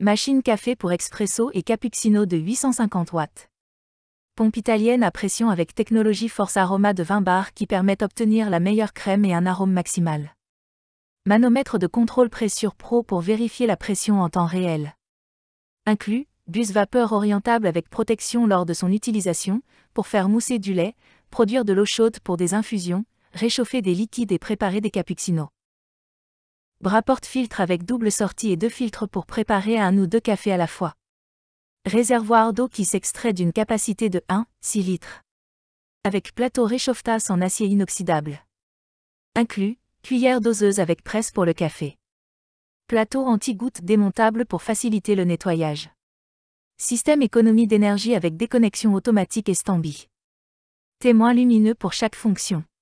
Machine café pour expresso et cappuccino de 850 watts. Pompe italienne à pression avec technologie Force Aroma de 20 bars qui permet d'obtenir la meilleure crème et un arôme maximal. Manomètre de contrôle Pressure Pro pour vérifier la pression en temps réel. Inclus, buse vapeur orientable avec protection lors de son utilisation, pour faire mousser du lait, produire de l'eau chaude pour des infusions, réchauffer des liquides et préparer des cappuccinos. Bras porte-filtre avec double sortie et 2 filtres pour préparer 1 ou 2 cafés à la fois. Réservoir d'eau qui s'extrait d'une capacité de 1,6 litres. Avec plateau réchauffe-tasse en acier inoxydable. Inclus, cuillère doseuse avec presse pour le café. Plateau anti-goutte démontable pour faciliter le nettoyage. Système économie d'énergie avec déconnexion automatique et standby. Témoin lumineux pour chaque fonction.